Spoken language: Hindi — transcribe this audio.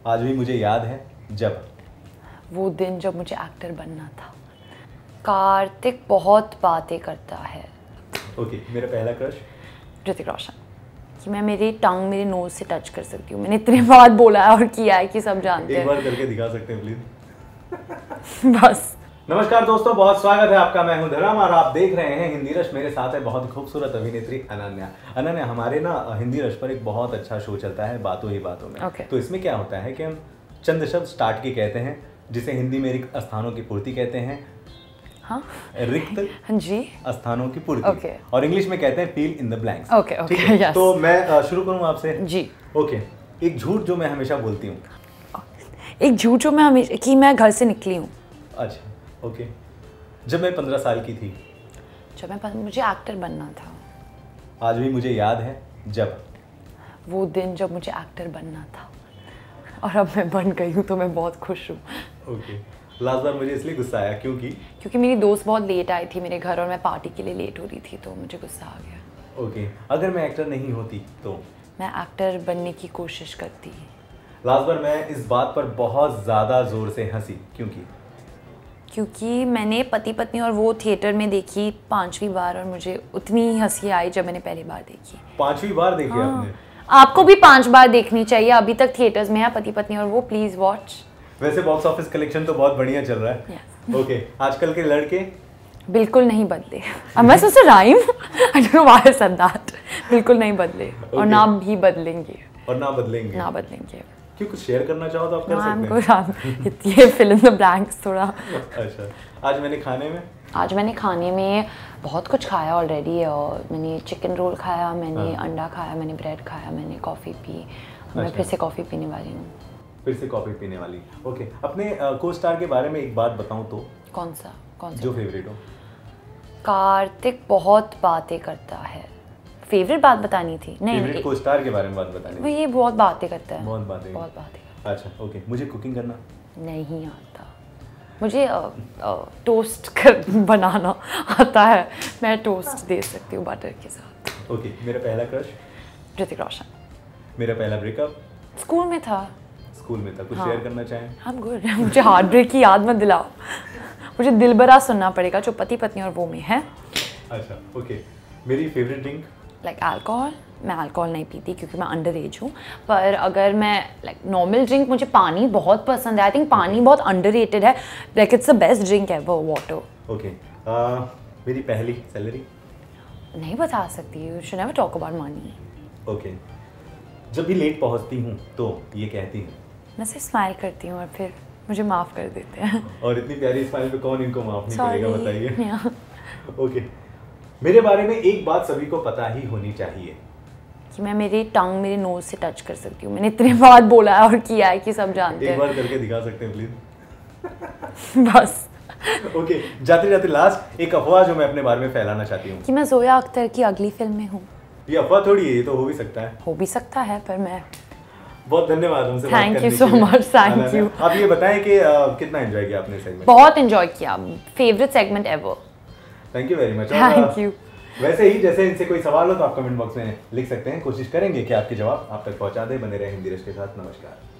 आज भी मुझे याद है जब वो दिन जब मुझे एक्टर बनना था। कार्तिक बहुत बातें करता है। ओके, मेरा पहला क्रश ऋतिक रोशन। कि मैं मेरी टंग मेरे नोज से टच कर सकती हूँ। मैंने इतने बार बोला है और किया है कि सब जानते हैं। एक बार करके दिखा सकते हैं प्लीज? बस। नमस्कार दोस्तों, बहुत स्वागत है आपका। मैं हूं धर्म और आप देख रहे हैं हिंदी रश। मेरे साथ है बहुत खूबसूरत अभिनेत्री अनन्या। अनन्या, हमारे ना हिंदी रश पर एक बहुत अच्छा शो चलता है बातों ही बातों में। Okay. तो इसमें क्या होता है कि हम चंद शब्द स्टार्ट के कहते हैं, जिसे हिंदी में रिक्त स्थानों की पूर्ति कहते हैं। हाँ, रिक्त जी स्थानों की पूर्ति। Okay. और इंग्लिश में कहते हैं fill in the blanks. Okay ठीक है? यस। तो मैं शुरू करूं आपसे? जी। ओके, एक झूठ जो मैं हमेशा बोलती हूँ। एक झूठ जो मैं हमेशा कि मैं घर से निकली हूँ। अच्छा, ओके। जब मैं 15 साल की थी। मुझे एक्टर बनना था। आज भी मुझे याद है जब वो दिन जब मुझे एक्टर बनना था और अब मैं बन गई हूँ, तो मैं बहुत खुश हूँ। ओके। लास्ट बार मुझे इसलिए गुस्सा आया क्योंकि मेरी दोस्त बहुत लेट आई थी मेरे घर और मैं पार्टी के लिए लेट हो रही थी, तो मुझे गुस्सा आ गया। ओके, अगर मैं एक्टर नहीं होती तो मैं एक्टर बनने की कोशिश करती। लास्ट बार मैं इस बात पर बहुत ज़्यादा जोर से हंसी क्योंकि मैंने पति पत्नी और वो थिएटर में देखी 5वीं बार और मुझे उतनी ही हंसी आई जब मैंने पहली बार देखी। 5वीं बार देखी हाँ। आपने? आपको भी 5 बार देखनी चाहिए। अभी तक थिएटर्स में है पति पत्नी और वो, प्लीज वॉच। वैसे बॉक्स ऑफिस कलेक्शन तो बहुत बढ़िया चल रहा है। Yes. ओके, आजकल के लड़के बिल्कुल नहीं बदले। Am I supposed to rhyme? I don't know why I said that. बिल्कुल नहीं बदले और ना भी बदलेंगे। और ना बदलेंगे। ना बदलेंगे। क्यों, कुछ शेयर करना चाहो तो आप कर No, सकते हैं। ये fill in the blanks थोड़ा। अच्छा, आज मैंने खाने में बहुत कुछ खाया ऑलरेडी। और मैंने चिकन रोल खाया, मैंने अंडा खाया, मैंने ब्रेड खाया, मैंने कॉफ़ी पी। मैं फिर से कॉफ़ी पीने वाली हूँ। फिर से कॉफ़ी पीने वाली। ओके, अपने को स्टार के बारे में एक बात बताऊं तो? कौन सा जो फेवरेट हो? कार्तिक बहुत बातें करता है। फेवरेट बात बतानी थी? नहीं, फेवरेट को स्टार के बारे में बात बतानी थी। ये बहुत बातें करता है। बहुत बातें करता है। अच्छा, ओके। मुझे कुकिंग करना नहीं आता। मुझे टोस्ट कर बनाना आता है। मैं टोस्ट दे सकती हूँ बटर के साथ। ओके, मेरा पहला क्रश ऋतिक रोशन। मेरा पहला ब्रेकअप स्कूल में था। कुछ हाँ। शेयर करना चाहें? I'm good। मुझे हार्ट ब्रेक की याद मत दिलाओ। मुझे दिलबरा सुनना पड़ेगा जो पति पत्नी और वो में है। अच्छा, ओके। मेरी फेवरेट ड्रिंक? Like alcohol. मैं अल्कोहल नहीं पीती क्योंकि मैं अंडर एज हूँ। पर अगर मैं लाइक नॉर्मल ड्रिंक, मुझे पानी बहुत पसंद है। आई थिंक पानी बहुत अंडररेटेड है। Like it's the best drink है वो, वाटर। ओके। मेरी पहली सैलरी? नहीं बता सकती। You should never talk about money. Okay. जब भी लेट पहुँचती हूँ तो ये कहती हूँ? मैं सिर्फ स्माइल करती हूँ और फिर मुझे माफ़ कर देते हैं। और इतनी प्यारी स्माइल पे कौन इनको माफ़ नहीं करेगा, बताइए। Yeah. ओके। मेरे बारे में एक बात सभी को पता ही होनी चाहिए कि मैं मेरी टंग मेरे नोज से टच कर सकती हूँ। मैंने इतने बार बोला है और किया है कि सब जानते हैं। एक बार करके दिखा सकते हैं प्लीज? बस। ओके, जाते जाते लास्ट एक अफवाह जो मैं अपने बारे में फैलाना चाहती हूँ कि मैं जोया अख्तर की अगली फिल्म में हूँ। ये अफवाह थोड़ी है, ये तो हो भी सकता है। हो भी सकता है, पर मैं बहुत धन्यवाद हमसे बात करने के लिए। Thank you so much. Thank you. आप ये बताएं कि कितना एंजॉय किया आपने सेगमेंट? बहुत एंजॉय किया। Favourite segment ever. Thank you very much. Thank you. वैसे ही जैसे इनसे कोई सवाल हो तो आप कमेंट बॉक्स में लिख सकते हैं। कोशिश करेंगे कि आपके जवाब आप तक पहुंचा दे। बने रहे हिंदी रश के साथ। नमस्कार।